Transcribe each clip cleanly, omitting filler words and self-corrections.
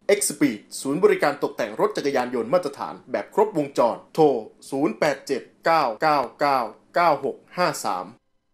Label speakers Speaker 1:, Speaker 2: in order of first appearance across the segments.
Speaker 1: X-Speed ศูนย์บริการตกแต่งรถจักรยานยนต์มาตรฐานแบบครบวงจรโทร0879999653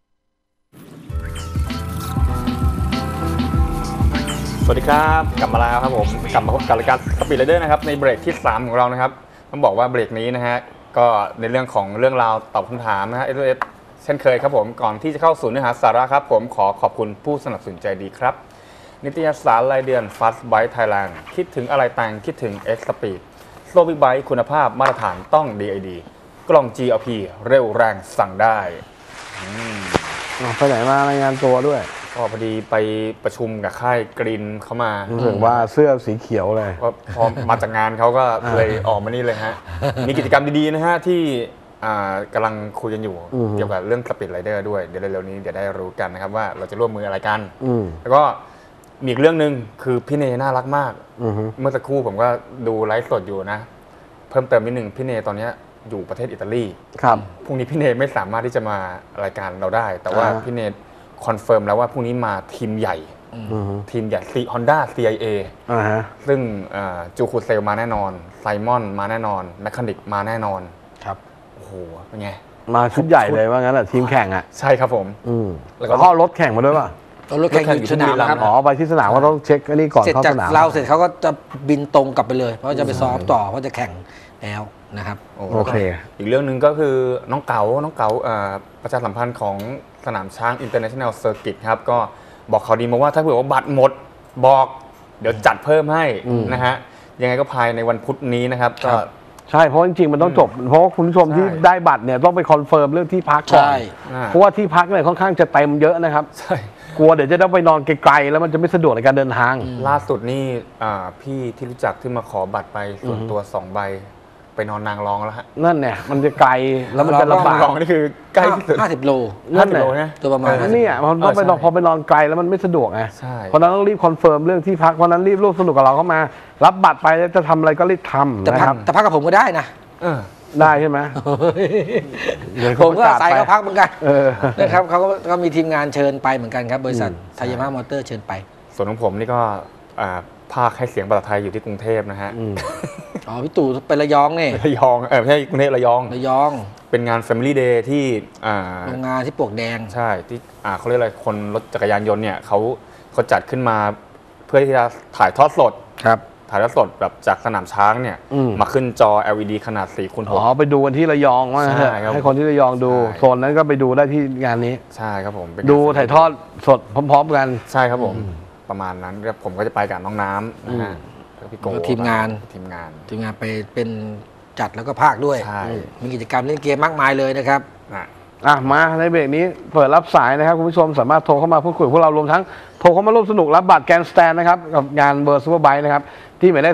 Speaker 2: สวัสดีครับกลับมาแล้วครับผมกลับมาพบกับรายการสปีดไรเดอร์นะครับในเบรกที่3ของเรานะครับต้องบอกว่าเบรกนี้นะฮะก็ในเรื่องของเรื่องราวตอบคำถามนะฮะ SOS เช่นเคยครับผมก่อนที่จะเข้าสู่เนื้อหาสาระครับผมขอขอบคุณผู้สนับสนุนใจดีครับนิตยสารรายเดือน Fast Bike Thailand คิดถึงอะไรแต่งคิดถึง X-Speed โซบิ๊กไบค์คุณภาพมาตรฐานต้อง DID กล่อง GLP เร็วแรงสั่งได้
Speaker 3: ไปไหนมารายงานตัวด้วย
Speaker 2: ก็พอดีไปประชุมกับค่ายกรีนเขามา
Speaker 3: รู้สึกว่าเสื้อสีเขียวเลย
Speaker 2: พอมาจากงานเขาก็เลยออกมานี่เลยฮะมีกิจกรรมดีๆนะฮะที่กำลังคุยกันอยู่เกี่ยวกับเรื่องสปีดไรเดอร์ด้วยเดี๋ยวเร็วๆนี้เดี๋ยวได้รู้กันนะครับว่าเราจะร่วมมืออะไรกันแล้วก็มีอีกเรื่องนึงคือพี่เนน่ารักมากเมื่อสักครู่ผมก็ดูไลฟ์สดอยู่นะเพิ่มเติมนิดนึงพี่เนตอนนี้อยู่ประเทศอิตาลี
Speaker 3: ครับ
Speaker 2: พรุ่งนี้พี่เนไม่สามารถที่จะมารายการเราได้แต่ว่าพี่เนคอนเฟิร์มแล้วว่าพรุ่งนี้มาทีมใหญ่ทีมใหญ่ Honda CIA ซึ่งจูคูเซลมาแน่นอนไซมอนมาแน่นอนแมคคานิกมาแน่นอน
Speaker 3: ครับ
Speaker 2: โอ้โหเป็นไง
Speaker 3: มาชุดใหญ่เลยว่างั้นแหละทีมแข่งอ่ะ
Speaker 2: ใช่ครับผม
Speaker 3: แล้วก็รถแข่งมาด้วยป่ะ
Speaker 4: รถแข่งอยู่สนามครับ
Speaker 3: ไปที่สนามก็ต้องเช็คอันนี้ก่อนเข้าสนาม
Speaker 4: เราเสร็จเขาก็จะบินตรงกลับไปเลยเพราะจะไปซ้อมต่อเพราะจะแข่งแล้วนะครับ
Speaker 3: โอเค
Speaker 2: อีกเรื่องหนึ่งก็คือน้องเก๋าประชาสัมพันธ์ของสนามช้าง International Circuit ครับก็บอกเขาดีมาว่าถ้าเผื่อว่าบัตรหมดบอกเดี๋ยวจัดเพิ่มให้นะฮะยังไงก็ภายในวันพุธนี้นะครับก็
Speaker 3: ใช่เพราะจริงๆมันต้องจบเพราะว่าคุณผู้ชมที่ได้บัตรเนี่ยต้องไปคอนเฟิร์มเรื่องที่พักก่อนเพราะว่าที่พักเนี่ยค่อนข้างจะเต็มเยอะนะครับ
Speaker 2: ใช่
Speaker 3: กลัวเดี๋ยวจะต้องไปนอนไกลๆแล้วมันจะไม่สะดวกในการเดินทาง
Speaker 2: ล่าสุดนี่พี่ที่รู้จักที่มาขอบัตรไปส่วนตัว2 ใบไปนอนนางรองแล้วฮะ
Speaker 3: นั่นเนี่ยมันจะไกลแล้วมันจะลำบาก
Speaker 2: รองนี่คือใกล้ที่สุด
Speaker 4: 50 โล
Speaker 3: นั่นแหละ
Speaker 4: ตัวประมาณ
Speaker 3: นี่มันต้องไปนอนพอไปนอนไกลแล้วมันไม่สะดวกไงเพราะนั้นต้องรีบคอนเฟิร์มเรื่องที่พักเพราะนั้นรีบร่วมสนุกกับเราเข้ามารับบัตรไปแล้วจะทำอะไรก็รีบทำนะครับ
Speaker 4: แต่พักกับผมก็ได้นะ
Speaker 3: ได้ใช่ไหม
Speaker 4: ผมก็ใส่เขาพักเหมือนกันนะครับเขาก็มีทีมงานเชิญไปเหมือนกันครับบริษัทไทยมอเตอร์เชิญไป
Speaker 2: ส่วนของผมนี่ก็ภาคให้เสียงภาษาไทยอยู่ที่กรุงเทพนะฮะ
Speaker 4: พี่ตู่ไประยองนี่
Speaker 2: ระยองไม่ใช่กรุงเทพระยองเป็นงาน Family Day ที่
Speaker 4: โรงงานที่ปลวกแดง
Speaker 2: ใช่ที่เขาเรียกอะไรคนรถจักรยานยนต์เนี่ยเขาจัดขึ้นมาเพื่อที่จะถ่ายทอดสด
Speaker 3: ครับ
Speaker 2: ถ่ายทอดสดแบบจากสนามช้างเนี่ยมาขึ้นจอ LED ขนาด 4x6
Speaker 3: ไปดูกันที่ระยองว่าให้คนที่ระยองดูโซนนั้นก็ไปดูได้ที่งานนี้
Speaker 2: ใช่ครับผม
Speaker 3: ดูถ่ายทอดสดพร้อมๆกัน
Speaker 2: ใช่ครับผมประมาณนั้นผมก็จะไปกับน้องน้ำนะฮะพี่โก
Speaker 4: ทีมงานไปเป็นจัดแล้วก็ภาคด้วยมีกิจกรรมเล่นเกมมากมายเลยนะครับ
Speaker 3: มาในเบรกนี้เปิดรับสายนะครับคุณผู้ชมสามารถโทรเข้ามาพูดคุยพวกเรารวมทั้งโทรเข้ามาร่วมสนุกรับบัตรแกนสแตนนะครับกับงานเบอร์ซูเปอร์ไบค์นะครับที่หมายเลข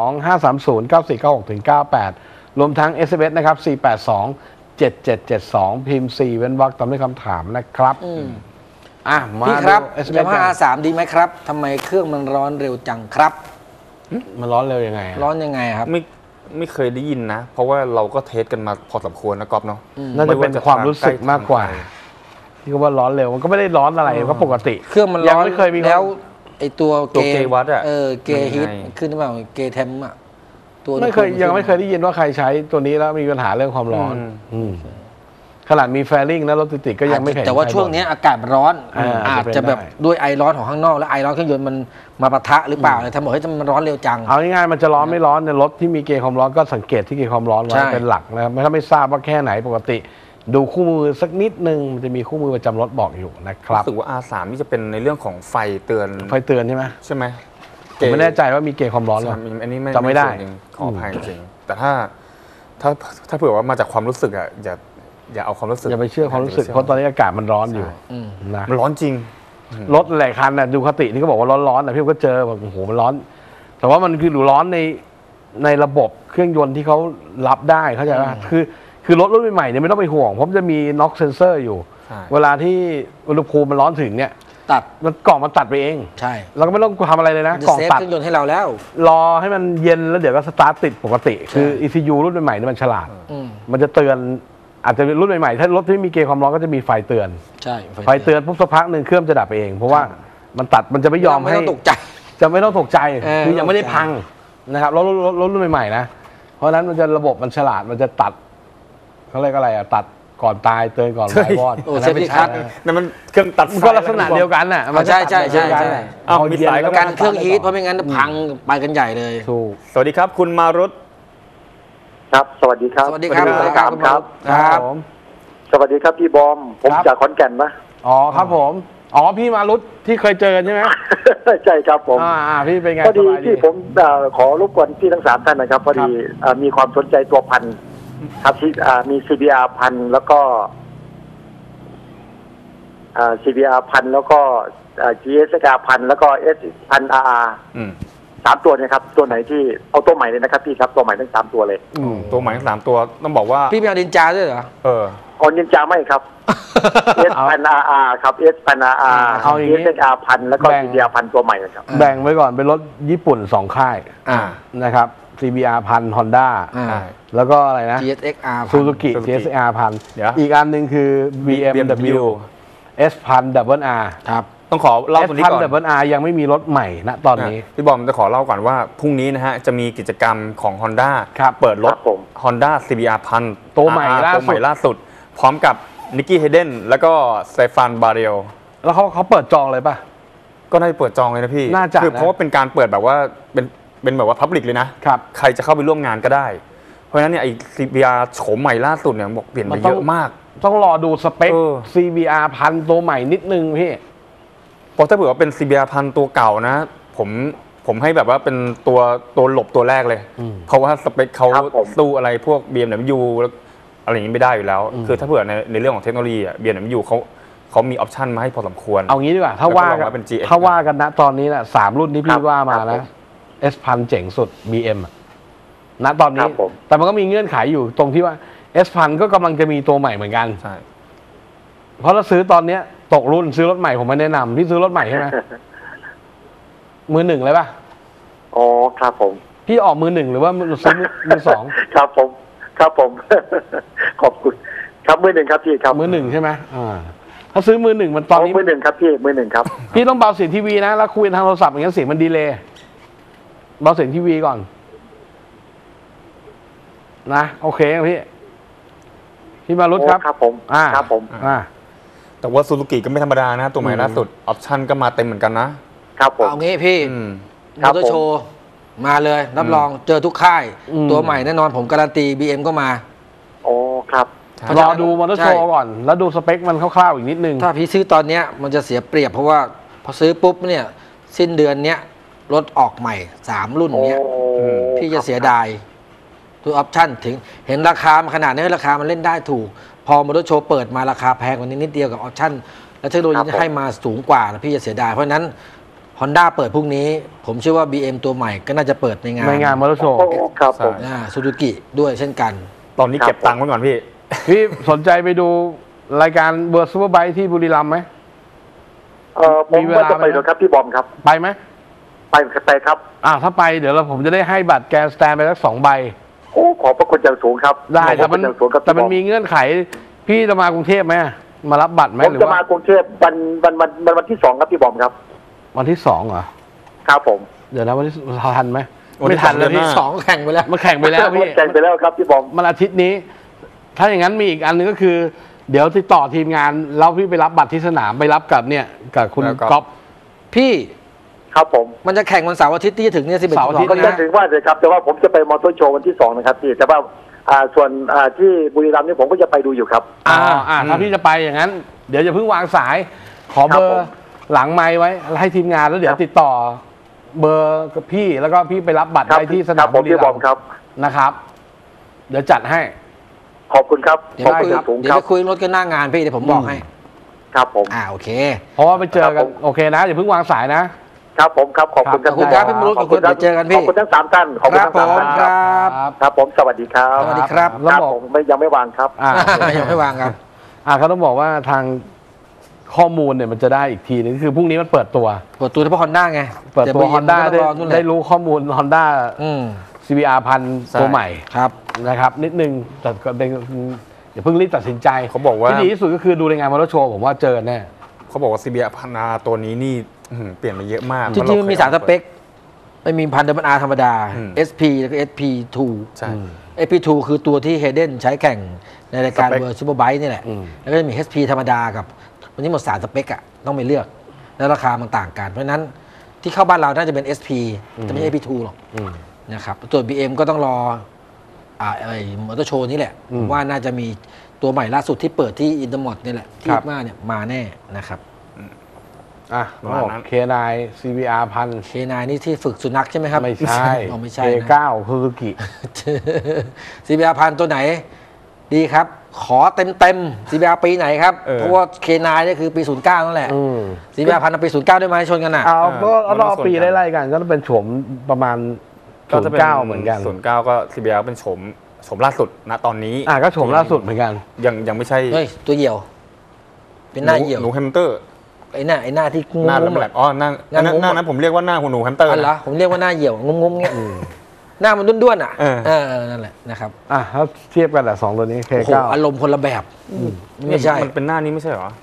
Speaker 3: 02-530-9496-98รวมทั้ง SMS นะครับ482-7772พิมพ์4เว้นวรรคตามด้วยคำถามนะครับ
Speaker 4: พี่ครับYamaha R3ดีไหมครับทำไมเครื่องมันร้อนเร็วจังครับ
Speaker 3: มันร้อนเร็วยังไง
Speaker 4: ร้อนยังไงครับ
Speaker 2: ไม่เคยได้ยินนะเพราะว่าเราก็เทสกันมาพอสมควรนะก๊อฟเนาะ
Speaker 3: น่าจะเป็นความรู้สึกมากกว่าที่เขาว่าร้อนเร็วมันก็ไม่ได้ร้อนอะไรก็ปกติ
Speaker 4: เครื่องมันร้อนไม่เคยมีแล้วไอตัวเก
Speaker 2: วัด
Speaker 4: เกฮิตขึ้นหรือเปล่าเกเทม
Speaker 3: ตัวยังไม่เคยได้ยินว่าใครใช้ตัวนี้แล้วมีปัญหาเรื่องความร้อนขนาดมีแฟริ่งนะรถติดก็ยังไม่เห็น
Speaker 4: แต่ว่าช่วงนี้อากาศร้อนอาจจะแบบด้วยไอร้อนของข้างนอกและไอร้อนเครื่องยนต์มันมาปะทะหรือเปล่าเลยทำให้มันร้อนเร็วจัง
Speaker 3: เอาง่ายๆมันจะร้อนไม่ร้อนในรถที่มีเกจความร้อนก็สังเกตที่เกจความร้อนไว้เป็นหลักนะครับถ้าไม่ทราบว่าแค่ไหนปกติดูคู่มือสักนิดนึงมันจะมีคู่มือประจำรถบอกอยู่นะครับ
Speaker 2: รู้สึกว่า R3 นี่จะเป็นในเรื่องของไฟเตือน
Speaker 3: ใช่ไหมผมไม่แน่ใจว่ามีเกจความร้อนหรือ
Speaker 2: อันนี้
Speaker 3: จำไม่ได้
Speaker 2: ขออภัยจริงแต่ถ้าเผื่อว่ามาจากความรู้สึกอย่าเอาความรู้สึก
Speaker 3: อย่าไปเชื่อความรู้สึกเพราะตอนนี้อากาศมันร้อนอยู่
Speaker 2: นะมันร้อนจริง
Speaker 3: รถหลายคันดูคติที่เขาบอกว่าร้อนๆนะพี่ก็เจอแบบโอ้โหมันร้อนแต่ว่ามันคือร้อนในระบบเครื่องยนต์ที่เขารับได้เข้าใจป่ะคือรถรุ่นใหม่เนี่ยไม่ต้องไปห่วงเพราะมันจะมีน็อกเซนเซอร์อยู่เวลาที่อุณหภูมิมันร้อนถึงเนี่ย
Speaker 4: ตัด
Speaker 3: มันกล่องมันตัดไปเอง
Speaker 4: ใช่
Speaker 3: เราก็ไม่ต้องทำอะไรเลยนะ
Speaker 4: กล่องตัดเครื่องยนต์ให้เราแล้ว
Speaker 3: รอให้มันเย็นแล้วเดี๋ยวก็สตาร์ทติดปกติคือ ECU รุ่นใหม่เนี่ยมันฉลาดมันจะเตือนอาจจะรุ่นใหม่ๆถ้ารถที่มีเกจความร้อนก็จะมีไฟเตือน
Speaker 4: ใช่
Speaker 3: ไฟเตือนปุ๊บสักพักหนึ่งเครื่องจะดับเองเพราะว่ามันตัดมันจะไม่ยอมให้
Speaker 4: ตกใจ
Speaker 3: จะไม่ต้องตกใจ คือยังไม่ได้
Speaker 4: ไม่ต้องตกใจ
Speaker 3: พังนะครับรถรุ่นใหม่ๆนะเพราะฉะนั้นมันจะระบบมันฉลาดมันจะตัดเขาเรียกอะไรตัดก่อนตายเตือนก่อนตายวอด
Speaker 4: โอ้เซฟตี้คัท
Speaker 2: นั่นมันเครื่องตัด
Speaker 3: มันก็ลักษณะเดียวกันน่ะมัน
Speaker 4: ใช่ใช่ใช่
Speaker 3: ตัด
Speaker 4: ใช่
Speaker 3: แบบเดียวกัน
Speaker 2: อ้าวมีสายก็
Speaker 4: การเครื่องฮีทเพราะไม่งั้นพังไปกันใหญ่เลย
Speaker 3: ถูก
Speaker 2: สวัสดีครับคุณมารุต
Speaker 5: ครับ สวัสดีครับ
Speaker 4: สวัสดีครับ
Speaker 2: สวัสดีครับ
Speaker 4: คุณมนุษย์ครับ
Speaker 3: ผม
Speaker 5: สวัสดีครับพี่บอม ผม
Speaker 3: ครับ
Speaker 5: จากขอนแก่นนะ
Speaker 3: อ๋อครับผมอ๋อพี่มารุตที่เคยเจอกันใช่ไหม
Speaker 5: ใช่ครับผม
Speaker 3: พี่เป็นไง
Speaker 5: พอดี
Speaker 3: สบาย
Speaker 5: ที่ผมขอรบกวนพี่ทั้งสามท่านนะครับ พอดีมีความสนใจตัวพันธุ์ครับที่มี CBR พันธุ์แล้วก็CBR พันธุ์แล้วก็GSR พันธุ์แล้วก็ S พัน RR
Speaker 2: อืม
Speaker 5: สามตัวเนี่ยครับ ตัวไหนที่เอาตัวใหม่เลยนะครับพี่ครับตัวใหม่ทั้งสามตัวเลย
Speaker 2: ตัวใหม่ทั้ง3ตัวต้องบอกว่า
Speaker 4: พี่ไปเอาดินจาด้วยเหรอ
Speaker 5: ออนยินจาไม่ครับ S พัน RR ครับ S พัน RR
Speaker 3: เอาอย่างนี้
Speaker 5: GSR พันธุ์แล้วก็ CBR พันธุ์ตัวใหม่นะครับ
Speaker 3: แบ่งไว้ก่อนเป็นรถญี่ปุ่น2ค่าย
Speaker 2: อ่า
Speaker 3: นะครับ CBR พัน Honda
Speaker 4: อ่า
Speaker 2: ใช่
Speaker 3: แล้วก็อะไรนะ
Speaker 4: GSXR
Speaker 3: ซูซูกิ
Speaker 2: Suzuki
Speaker 3: GSR พัน
Speaker 2: เดี๋ยว
Speaker 3: อีกอันหนึ่งคือ BMW S พัน Double R
Speaker 4: ครับ
Speaker 2: ต้องขอเล่า
Speaker 3: S
Speaker 2: ตัวนี้
Speaker 3: พัน
Speaker 2: ก่อน
Speaker 3: Double R ยังไม่มีรถใหม่ณตอนนี้
Speaker 2: พี่บอมจะขอเล่าก่อนว่าพรุ่งนี้นะฮะจะมีกิจกรรมของ Honda
Speaker 3: ครับ
Speaker 2: เปิดรถ
Speaker 5: ครับผม
Speaker 2: Honda CBR พัน
Speaker 3: ตัวใหม่ล่าสุด
Speaker 2: ตัวใหม่ล่าสุด พร้อมกับนิกกี้เฮเดนแล้วก็สเตฟานบาเรล
Speaker 3: แล้วเขาเปิดจองเลยป่ะ
Speaker 2: ก็ได้เปิดจองเลยนะพี่
Speaker 3: น่าจะ
Speaker 2: คือ
Speaker 3: นะ
Speaker 2: เพราะว่าเป็นการเปิดแบบว่าเป็นแบบว่าพับลิกเลยนะ
Speaker 3: ครับ
Speaker 2: ใครจะเข้าไปร่วมงานก็ได้ เพราะฉะนั้นเนี่ยไอ้ CBR โฉมใหม่ล่าสุดเนี่ยบอกเปลี่ยนไปเยอะมาก
Speaker 3: ต้องรอดูสเปค
Speaker 2: เออ
Speaker 3: CBR พันตัวใหม่นิดนึงพี่
Speaker 2: เพราะถ้าเผื่อว่าเป็น CBR พันตัวเก่านะ ผมให้แบบว่าเป็นตัวหลบตัวแรกเลย เพราะว่าสเปคเขา
Speaker 5: ครับผม
Speaker 2: สู้อะไรพวก BMW แล้วอะไรอย่างนี้ไม่ได้อยู่แล้ว คือถ้าเผื่อในเรื่องของเทคโนโลยีอะ BMW เขามีออปชันมาให้พอสมควร
Speaker 3: เอางี้ดีกว่า ถ้าว่า
Speaker 2: แล้วก็
Speaker 3: กั
Speaker 2: ลองมาเป็น GX
Speaker 3: ถ้าว่ากันนะตอนนี้นะ3รุ่นที่
Speaker 5: ครั
Speaker 3: พี่
Speaker 5: บ
Speaker 3: ว่ามา
Speaker 5: ครั
Speaker 3: นะ
Speaker 5: บ
Speaker 3: S พันเจ๋งสุด BM อะณตอน
Speaker 5: ค
Speaker 3: นี้
Speaker 5: รับผม
Speaker 3: แต่มันก็มีเงื่อนไขอยู่ตรงที่ว่า S พันก็กำลังจะมีตัวใหม่เหมือนกัน
Speaker 2: ใช่
Speaker 3: เพราะถ้าซื้อตอนเนี้ยตกรุ่นซื้อรถใหม่ผมไม่แนะนำพี่ซื้อรถใหม่ใช่ไหม มือหนึ่งเลยป่ะ
Speaker 5: อ๋อครับผม
Speaker 3: พี่ออกมือหนึ่งหรือว่าซื้อมือสอง
Speaker 5: ครับผม ครับผม ขอบคุณ ครับมือหนึ่งครับพี่ครับ
Speaker 3: มือหนึ่งใช่ไหมถ้าซื้อมือหนึ่งมันตอนนี้
Speaker 5: มือหนึ่งครับพี่มือหนึ่งครับ
Speaker 3: พี่ต้องเบาเสียงทีวีนะแล้วคุยทางโทรศัพท์อย่างนั้นเสียงมันดีเลย์เบาเสียงทีวีก่อนนะโอเคครับพี่มารุตครับ
Speaker 5: ครับผม ครับผม
Speaker 2: แต่ว่าซูซูกิก็ไม่ธรรมดานะ ตัวใหม่ล่าสุดออปชันก็มาเต็มเหมือนกันนะครับ
Speaker 5: ผม
Speaker 4: เอางี้พี่
Speaker 2: อืม
Speaker 4: มอเตอร์โชว์มาเลย รับรองเจอทุกค่าย
Speaker 3: อืม
Speaker 4: ตัวใหม่แน่นอนผมการันตี BM ก็มา
Speaker 5: อ๋อครับ
Speaker 3: รอดูมอเตอร์โชว์ก่อน แล้วดูสเปคมันคร่าวๆอีกนิดนึง
Speaker 4: ถ้าพี่ซื้อตอนเนี้ยมันจะเสียเปรียบเพราะว่าพอซื้อปุ๊บเนี่ย สิ้นเดือนเนี้ยรถออกใหม่ 3 รุ่นเนี้ย พี่จะเสียดายตัวออปชั่นถึงเห็นราคามันขนาดนี้ราคามันเล่นได้ถูก พอมอเตอร์โชว์เปิดมาราคาแพงกว่านี้นิดเดียวกับออปชั่นและเทคโนโลยีที่ให้มาสูงกว่านะพี่จะเสียดายเพราะฉะนั้น Honda เปิดพรุ่งนี้ ผมเชื่อว่า BM ตัวใหม่ก็น่าจะเปิดในงาน
Speaker 3: ในงานมอเตอร์โชว์
Speaker 5: โอ้ครับผม
Speaker 4: ซูซูกิด้วยเช่นกัน
Speaker 2: ตอนนี้เก็บตังค์ไว้ก่อนพี่
Speaker 3: พี่สนใจไปดูรายการเบอร์ซูเปอร์ไบค์ที่บุรีรัมย์ไหม
Speaker 5: ผม
Speaker 3: มีเว
Speaker 5: ว่า
Speaker 3: ลา
Speaker 5: จะไป
Speaker 3: ไหม
Speaker 5: ดูครับพี่บอมครับ
Speaker 3: ไปไหม
Speaker 5: ไปครับ
Speaker 3: ถ้าไปเดี๋ยวผมจะได้ให้บัตรแกนสแตนไปสัก2 ใบ
Speaker 5: โอ้ขอบพระคุณอย่างสูงครับ
Speaker 3: ได้
Speaker 5: ข
Speaker 3: แต่
Speaker 5: อบพระ
Speaker 3: มัน
Speaker 5: คุณอย่างสูงครับ
Speaker 3: แต่มัน
Speaker 5: พี่บอ
Speaker 3: มีเงื่อนไข พี่จะมากรุงเทพไหมมารับบัตรไหม
Speaker 5: ผม
Speaker 3: หรือ
Speaker 5: จะ
Speaker 3: ว่า
Speaker 5: มากรุงเทพวันที่ 2ครับพี่บอมครับ
Speaker 3: วันที่2เหรอ
Speaker 5: ครับผม
Speaker 3: เดี๋ยวนะวันที่ทันไหม
Speaker 2: วันที่
Speaker 3: ไม่ทัน
Speaker 2: 2
Speaker 3: แล้วพี่
Speaker 2: เดือนหน้า
Speaker 4: สองแข่งไปแล้ว
Speaker 3: มันแข่งไปแล้วพี่
Speaker 5: แข่งไปแล้วครับพี่บอม
Speaker 3: มันอาทิตย์นี้ ถ้าอย่างนั้นมีอีกอันหนึงก็คือ เดี๋ยวติดต่อทีมงานแล้วพี่ไปรับบัตรที่สนามไปรับกับเนี่ยกับคุณ
Speaker 2: แล้วก็
Speaker 3: ก๊อฟ
Speaker 4: พี่
Speaker 5: ครับผม
Speaker 4: มันจะแข่งวันเสาร์อาทิตย์ที่จะถึงเนี่ย11
Speaker 3: เสาร์อาทิตย์
Speaker 5: ก็
Speaker 3: นะ
Speaker 5: จะถึงว่าเลยครับแต่ว่าผมจะไปมอเตอร์โชว์วันที่ 2นะครับพี่แต่ว่าส่วนที่บุรีรัมย์นี่ผมก็จะไปดูอยู่ครับ
Speaker 3: ถ้าพี่จะไปอย่างนั้น เดี๋ยวอย่าเพิ่งวางสาย ขอเบอ
Speaker 5: ครับผ
Speaker 3: ร์
Speaker 5: ม
Speaker 3: หลังไมค์ไว้ให้ทีมงานแล้วเดี๋ยวติดต่อ เบอร์กับพี่แล้วก็พี่ไปรับบัตร
Speaker 5: ครับ
Speaker 3: ได้ที่ส
Speaker 5: ครั
Speaker 3: นาม
Speaker 5: บผม
Speaker 3: บุรี
Speaker 5: พี่บ
Speaker 3: รั
Speaker 5: อ
Speaker 3: ม
Speaker 5: ม
Speaker 3: ย์
Speaker 5: ครับ
Speaker 3: นะครับ เดี๋ยวจัดให้
Speaker 5: ขอบคุณครับ
Speaker 4: เดี๋ย
Speaker 5: ข
Speaker 4: ว
Speaker 5: อบ
Speaker 4: ไป
Speaker 5: คุณ
Speaker 4: คุย
Speaker 5: อย่างสูง
Speaker 4: เดี๋ย
Speaker 5: คว รับ
Speaker 4: ไปคุยรถกันหน้างานพี่เดี๋ยวผมบอกให้
Speaker 5: ครับผม
Speaker 4: โอเค
Speaker 3: เพราะว่าไปเจอกัน
Speaker 5: ครับผม
Speaker 3: โอเคนะอย่าเพิ่งวางสายนะ
Speaker 5: ครับผมครับขอบคุณ
Speaker 3: ขอบคุณครับ
Speaker 4: พี่มรุตขอบคุณเดี๋ยวเจอกันพี่
Speaker 5: ขอบคุณทั้ง3ท่านขอบคุณทั้ง
Speaker 4: ครับ
Speaker 5: 3ท่าน
Speaker 4: ผม
Speaker 5: ครับ
Speaker 4: ครับ
Speaker 5: ครับผมสวัสดีครับ
Speaker 4: สวัสดีครับ
Speaker 3: แล้ว
Speaker 5: ครับ
Speaker 3: บอก
Speaker 5: ผมยังไม่วางครับ
Speaker 4: ยังไม่วางครับ
Speaker 3: เขาต้องบอกว่าทางข้อมูลเนี่ยมันจะได้อีกทีนึงคือพรุ่งนี้มันเปิดตัว
Speaker 4: เปิดตัวเฉพาะ Honda ไง
Speaker 3: เปิดตัว
Speaker 4: BM
Speaker 3: Honda
Speaker 4: ก็ต้องรอนู่นแหละ
Speaker 3: ได้รู้ข้อมูล Honda
Speaker 4: อืม
Speaker 3: CBR พัน
Speaker 2: ใช่
Speaker 3: ตัวใหม่
Speaker 4: ครับ
Speaker 3: นะครับ นิดนึงแต่ก็เป็นอย่าเพิ่งรีบตัดสินใจ
Speaker 2: เขาบอกว่า
Speaker 3: ที่ดีที่สุดก็คือดูในงานมอเตอร์โชว์ผมว่าเจอแน่
Speaker 2: เขาบอกว่า CBR พันตัวนี้นี่เปลี่ยนมาเยอะมาก
Speaker 4: จริงๆมันมี3 สเปคไม่มีพันธุ์Rธรรมดา SP แล้วก็ SP2
Speaker 2: ใช่
Speaker 4: SP2 คือตัวที่เฮเดนใช้แข่งในรายการ
Speaker 2: สเปค
Speaker 4: เวิร์ซูเปอร์ไบค์นี่แหละ แล้วก็จะมี HP ธรรมดากับวันนี้หมด3 สเปคอะต้องไปเลือก แล้วราคามันต่างกัน เพราะฉะนั้นที่เข้าบ้านเราน่าจะเป็น SP จะไม่ใช่ SP2 หรอกนะครับตัว BM ก็ต้องรอไอ้มอเตอร์โชว์นี่แหละว่าน่าจะมีตัวใหม่ล่าสุดที่เปิดที่อินเตอร์มอดนี่แหละที่มาเนี่ยมาแน่นะครับ
Speaker 3: ประมาณนั้น K9 CBR 1,000
Speaker 4: K9 นี่ที่ฝึกสุนัขใช่ไหมครับ
Speaker 3: ไม่ใช่
Speaker 4: อ๋อไม่ใช่นะ
Speaker 3: K9 ซูซูกิ
Speaker 4: CBR 1,000ตัวไหน ดีครับ ขอเต็ม CBR ปีไหนครับ เพราะว่า K9 นี่คือปี 09 นั่นแหละ CBR 1,000ปี 09 ได้ไหมชนกันอ่ะ
Speaker 3: เอาเราปีไล่ๆกันก็ต้องเป็นโฉมประมาณ
Speaker 2: ก็จะเป็น
Speaker 3: 09เหมือนกัน
Speaker 2: 09ก็ CBR เป็นโฉมล่าสุดณตอนนี้
Speaker 3: ก็โฉมล่าสุดเหมือนกัน
Speaker 2: ยังไม่ใช่
Speaker 4: เฮ้ย ตัวเหี่ยว เป็นหน้าเหี่ยว
Speaker 2: หนูแฮมสเตอร์
Speaker 4: ไอ้หน้าที่งุ้ม
Speaker 2: หน้าแหลมๆอ๋อหน้า
Speaker 4: หน้างุ้ม
Speaker 2: หน้านั้นผมเรียกว่าหน้าหนูแฮมสเตอร์
Speaker 4: อ๋อเหรอ ผมเรียกว่าหน้าเหี่ยวงุ้มๆเงี้ยหน้ามันด้วนๆอ่ะนั่นแหละนะครับ
Speaker 3: ถ้าเทียบกันสองตัวนี้
Speaker 4: โอ้โห
Speaker 3: K9
Speaker 4: อารมณ์คนละแบบไม่ใช่
Speaker 2: มันเป็นหน้านี้ไม่ใช่เหรอ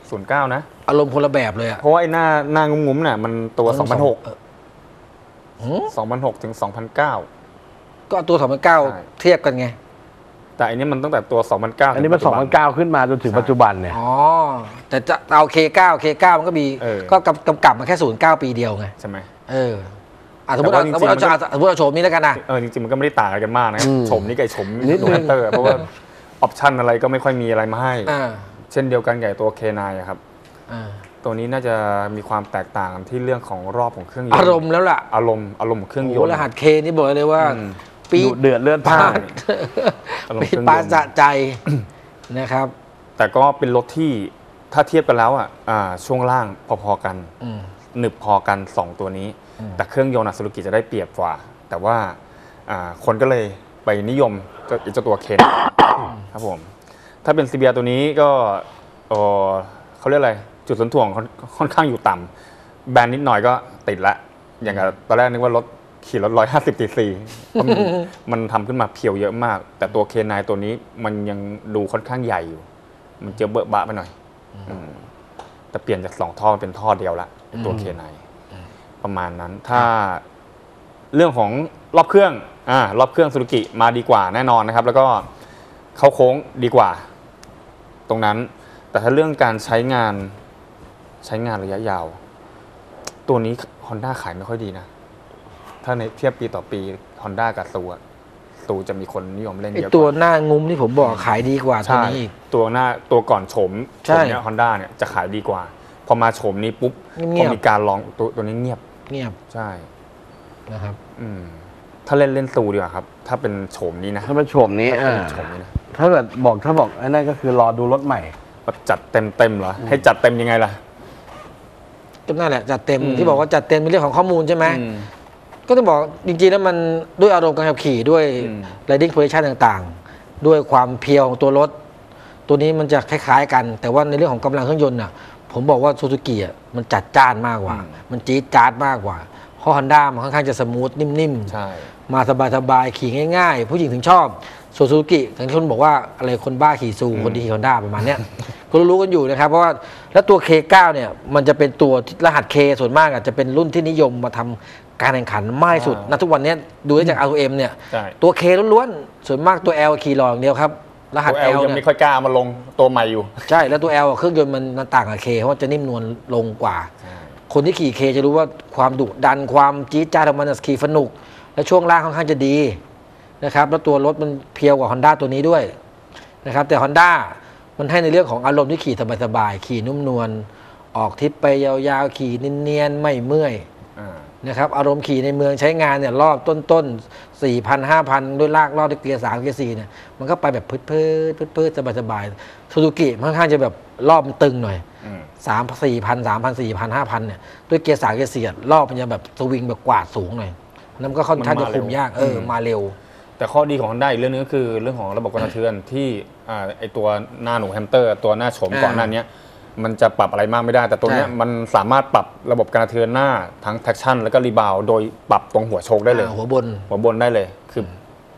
Speaker 2: 09นะ
Speaker 4: อารมณ์คนละแบบเลยอ่ะ
Speaker 2: เพราะว่าไอ้หน้างุ้มๆน่ะมันตัว
Speaker 4: เออ
Speaker 2: 2006ถึง 2009
Speaker 4: ก็เอาตัว
Speaker 2: ใช่
Speaker 4: 2009 เทียบกันไง
Speaker 2: แต่อันนี้มันตั้งแต่ตัว 2009
Speaker 3: อันนี้มัน 2009 ขึ้นมาจนถึงปัจจุบันเนี่ย
Speaker 4: อ๋อ แต่จะเอา K9 มันก็มี ก็กำกับมาแค่ 09 ปีเดียวไง
Speaker 2: ใช่ไหม
Speaker 4: สมมติเอาโฉมนี้แล้วกันนะ
Speaker 2: จริงๆมันก็ไม่ได้ต่างกันมากนะโฉมนี้กับไอ้โฉม
Speaker 3: นิดนึง
Speaker 2: หนูแฮมสเตอร์เพราะว่าออปชั่นอะไรก็ไม่ค่อยมีอะไรมาให้ เช่นเดียวกันกับตัว K9 อะครับตัวนี้น่าจะมีความแตกต่างที่เรื่องของรอบของเครื่องยนต์
Speaker 4: อารมณ์แล้วล่ะ
Speaker 2: อารมณ์ของเครื่องย
Speaker 4: โอ้
Speaker 2: นต์
Speaker 4: รหัส K นี่บอกเลยว่า ปี
Speaker 3: ดุเดือดเลือดพล่าน
Speaker 2: อารมณ์
Speaker 4: ปี
Speaker 2: เครื่องยนต์
Speaker 4: ปาสะใจนะครับ
Speaker 2: แต่ก็เป็นรถที่ถ้าเทียบกันแล้วช่วงล่างพอๆกันหนึบพอกัน2ตัวนี้แต่เครื่องยนต์ซูซูกิจะได้เปรียบกว่า แต่ว่าคนก็เลยไปนิยมเจ้าตัวเคนครับผมถ้าเป็น CBR ตัวนี้ก็เขาเรียกอะไรจุดศูนย์ถ่วงค่อนข้างอยู่ต่ำแบนนิดหน่อยก็ติดละอย่างกับตอนแรกนึกว่ารถขี่รถ150 cc เพราะมันทำขึ้นมาเพียวเยอะมาก แต่ตัว K9 ตัวนี้มันยังดูค่อนข้างใหญ่อยู่มันเจอเบอะบะไปหน่อยแต่เปลี่ยนจาก2 ท่อเป็นท่อเดียวละตัว K9 ประมาณนั้นถ้าเรื่องของรอบเครื่องรอบเครื่องซูซูกิมาดีกว่าแน่นอนนะครับแล้วก็เข้าโค้งดีกว่าตรงนั้นแต่ถ้าเรื่องการใช้งานระยะยาวตัวนี้ Honda ขายไม่ค่อยดีนะถ้าในเทียบปีต่อปี Honda กับซูจะมีคนนิยมเล่นเยอะกว่า
Speaker 4: ตัวหน้างุ้มที่ผมบอกขายดีกว่าตัวนี้
Speaker 2: ตัวก่อนโฉม
Speaker 4: ใช่
Speaker 2: เนี้ย Honda เนี่ยจะขายดีกว่าพอมาโฉมนี้ปุ๊บ
Speaker 4: เงี
Speaker 2: พ
Speaker 4: ย
Speaker 2: อบ มีการลองตัวนี้เงียบ ใช่
Speaker 4: นะครับ
Speaker 2: ถ้าเล่นซูดีกว่าครับถ้าเป็นโฉมนี้นะ
Speaker 3: ถ้าเป็นโฉมนี้
Speaker 2: ถ้าเป็นโฉมนี้นะ
Speaker 3: ถ้าบอกไอ้นั่นก็คือรอดูรถใหม่
Speaker 2: จัดเต็มเหรอให้จัดเต็มยังไงล่ะ
Speaker 4: ก็นั่นแหละจัดเต็มที่บอกว่าจัดเต็มเป็นเรื่องของข้อมูลใช่ไหมก็ต้องบอกจริงๆแล้วมันด้วยอารมณ์การขับขี่ด้วย riding position ต่างๆ ด้วยความเพียวของตัวรถ ตัวนี้มันจะคล้ายๆกัน แต่ว่าในเรื่องของกำลังเครื่องยนต์น่ะผมบอกว่าซูซูกิมันจัดจ้านมากกว่า มันจี๊ดจ๊าดมากกว่าเพราะ Honda มันค่อนข้างจะสมูทนิ่ม
Speaker 2: ใช่
Speaker 4: มาสบายๆขี่ง่ายๆ ผู้หญิงถึงชอบซูซูกิทั้งคนบอกว่าอะไรคนบ้าขี่ซูคนที่ขี่ Honda ประมาณเนี้ย ก็รู้กันอยู่นะครับเพราะว่าแล้วตัว K9 เนี่ยมันจะเป็นตัวรหัส K ส่วนมากจะเป็นรุ่นที่นิยมมาทำการแข่งขันมากที่สุดณทุกวันนี้ดูได้จาก R2M เนี่ย
Speaker 2: ใช่
Speaker 4: ตัว K ล้วนๆส่วนมากตัว L ขี่รออย่างเดียวครับรหัส
Speaker 2: ตัว L
Speaker 4: L
Speaker 2: ยัง
Speaker 4: เนี่
Speaker 2: ไม่
Speaker 4: ย
Speaker 2: ค่อยกล้ามาลงตัวใหม่อยู่
Speaker 4: ใช่แล้วตัว L เครื่องยนต์มันต่างกับ K เพราะว่าจะนิ่มนวลลงกว่า คนที่ขี่ K จะรู้ว่าความดุดันความจี๊ดจ๊าดของมันขี่สนุกและช่วงล่างค่อนข้างจะดีนะครับแล้วตัวรถมันเพียวกว่า Honda ตัวนี้ด้วยนะครับแต่ Honda มันให้ในเรื่องของอารมณ์ที่ขี่สบายๆขี่นุ่มนวลออกทริปไปยาวๆขี่เนียนๆไม่เมื่อยนะครับอารมณ์ขี่ในเมืองใช้งานเนี่ยรอบต้นๆ 4,000 5,000 ด้วยลากรอบด้วยเกียร์3เกียร์4เนี่ยมันก็ไปแบบพืดสบายๆซูซูกิค่อนข้างจะแบบรอบมันตึงหน่อย3,000 4,000 3,000 4,000 5,000เนี่ยด้วยเกียร์3เกียร์4รอบมันจะแบบสวิงแบบกวาดสูงหน่อยนั่นก็ค่อนข้างจะคุมยากมาเร็ว
Speaker 2: แต่ข้อดีของ Honda อีกเรื่องนึงก็คือเรื่องของระบบการกระเทือนที่ไอตัวหน้าหนูแฮมสเตอร์ตัวหน้าโฉมก่อนหน้านี้มันจะปรับอะไรมากไม่ได้แต่ตัวนี้มันสามารถปรับระบบการกระเทือนหน้าทั้ง traction แล้วก็รีบาวโดยปรับตรงหัวโชคได้เลย
Speaker 4: หัวบน
Speaker 2: ได้เลยคือ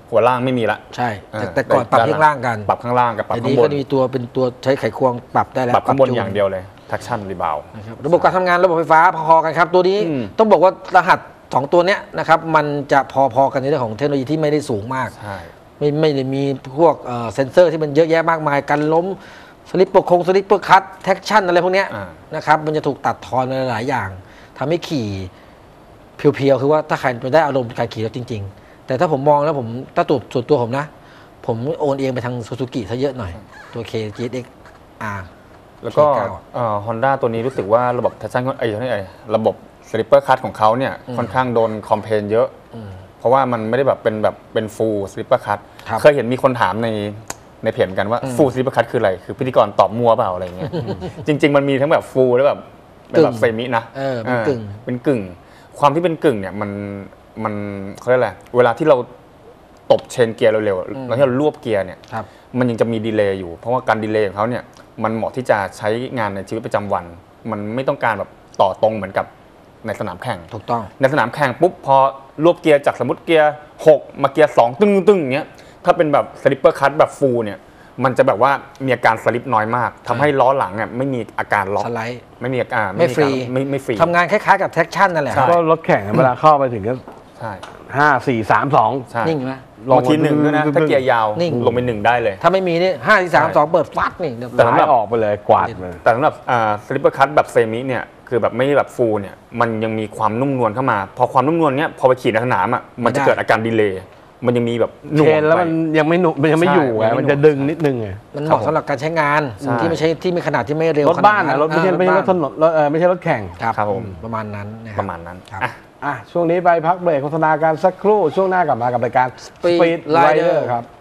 Speaker 2: หัวล่างไม่มีละ
Speaker 4: ใช่แต่ก่อนปรับข้างล่างกัน
Speaker 2: ปรับข้างล่างกับปรับ
Speaker 4: แต่
Speaker 2: ข้า
Speaker 4: นี้
Speaker 2: งบ
Speaker 4: ก็
Speaker 2: น
Speaker 4: มีตัวเป็นตัวใช้ไขควงปรับได้แล้ว
Speaker 2: ปรับข้างบน
Speaker 4: จู
Speaker 2: อย่างเดียวเลย traction rebound
Speaker 4: นะครับระบบการทำงานระบบไฟฟ้าพอๆกันครับตัวนี้
Speaker 2: อืม
Speaker 4: ต้องบอกว่ารหัส2ตัวเนี้ยนะครับมันจะพอๆกันในเรื่องของเทคโนโลยีที่ไม่ได้สูงมาก
Speaker 2: ใช่
Speaker 4: ไม่ได้มีพวกเซนเซอร์ที่มันเยอะแยะมากมายกันล้มสลิปเปอร์สลิปเปอร์คัตแท็กชั่นอะไรพวกเนี้ย
Speaker 2: อ่า
Speaker 4: นะครับมันจะถูกตัดทอนหลายๆอย่างทำให้ขี่เพียวๆคือว่าถ้าใครไปได้อารมณ์การขี่แล้วจริง ๆ แต่ถ้าผมมองแล้วถ้าตัวส่วนตัวผมนะ ผมโอนเองไปทางซูซูกิซะเยอะหน่อย ตัว KGX R
Speaker 2: แล้วก็
Speaker 4: K9
Speaker 2: Honda ตัวนี้รู้สึกว่าระบบ traction ระบบ slipper cut ของเขาเนี่ยค่อนข้างโดนคอมเพลนเยอะ เพราะว่ามันไม่ได้แบบเป็น full slipper cut
Speaker 4: ครับ
Speaker 2: เคยเห็นมีคนถามในเพจเหมือนกันว่า full slipper cut คืออะไร คือพิธีกรตอบมัวเปล่าอะไรเงี้ย จริง ๆ มันมีทั้งแบบ full และแบบเป็นแบบเซมินะ
Speaker 4: เป็นกึ่ง
Speaker 2: เป็นกึ่ง ความที่เป็นกึ่งเนี่ยมันเขาเรียกอะไรเวลาที่เราตบเชนเกียร์เร็วๆแล้วที่เรารวบเกียร์เนี่ย
Speaker 4: ครับ
Speaker 2: มันยังจะมีดีเลย์อยู่ เพราะว่าการดีเลย์ของเขาเนี่ยมันเหมาะที่จะใช้งานในชีวิตประจำวัน มันไม่ต้องการแบบต่อตรงเหมือนกับในสนามแข่ง
Speaker 4: ถูกต้อง
Speaker 2: ในสนามแข่งปุ๊บพอรวบเกียร์จากสมมติเกียร์6มาเกียร์2ตึ้งอย่างเงี้ยถ้าเป็นแบบสลิปเปอร์คัทแบบฟูลเนี่ยมันจะแบบว่ามีอาการสลิปน้อยมากทำให้ล้อหลังเนี่ยไม่มีอาการล็อก
Speaker 4: สไลด์
Speaker 2: ไม่มีอาการ
Speaker 4: ไม่ฟรี
Speaker 2: ไม่ฟรี
Speaker 4: ทำงานคล้ายๆกับแท็กชั่นนั่นแหละ
Speaker 2: ใช่
Speaker 3: ก็รถแข่งเวลาเข้าไปถึงก็
Speaker 2: ใช่
Speaker 3: 5 4 3 2
Speaker 2: ใช่
Speaker 4: นิ่งไหม
Speaker 2: บางทีหนึ่งด้วยนะถ้าเกียร์ยาว
Speaker 4: นิ่ง
Speaker 2: ลงไป1ได้เลย
Speaker 4: ถ้าไม่มีนี่5 4 3 2 เปิดฟัดนี่เดี๋ยว
Speaker 2: แต่สำหรับ
Speaker 3: ออกไปเลยกวาดเลย
Speaker 2: แต่สำหรับสลิปเปอร์คัทแบบเซมิเนี่ยคือแบบไม่ได้แบบฟูลเนี่ยมันยังมีความนุ่มนวลเข้ามา พอความนุ่มนวลเนี้ยพอไปขี่ในสนามอ่ะมันจะเกิดอาการดีเลย์มันยังมีแบบหน่ว
Speaker 3: เช
Speaker 2: ง
Speaker 3: นแล้ว
Speaker 2: ไป
Speaker 3: มันยังไม่หนุมันยังไม่อยู่
Speaker 2: ใช่
Speaker 3: ไง
Speaker 2: มันไม่
Speaker 3: มันจะ
Speaker 2: หนุ
Speaker 3: ดึงนิดนึงไง
Speaker 4: มันเหมาะสำหรับการใช้งาน
Speaker 2: ใช่
Speaker 4: ที่ไม่ใช่ที่มีขนาดที่ไม่เร็ว
Speaker 3: รถบ้าน
Speaker 4: ข
Speaker 3: อะ
Speaker 4: ด
Speaker 3: รถไม่ใช่รถถนนไม่ใช่รถแข่ง
Speaker 2: ครับผม
Speaker 4: ประมาณนั้นนะค
Speaker 2: ป
Speaker 4: บ
Speaker 2: ระมาณนั้น
Speaker 4: ครับ
Speaker 2: อ่ะ
Speaker 3: ช่วงนี้ไปพักเบรกโฆษณาการสักครู่ช่วงหน้ากลับมากับรายการ
Speaker 4: Speed
Speaker 3: Speed
Speaker 4: Rider
Speaker 3: Rider ครับ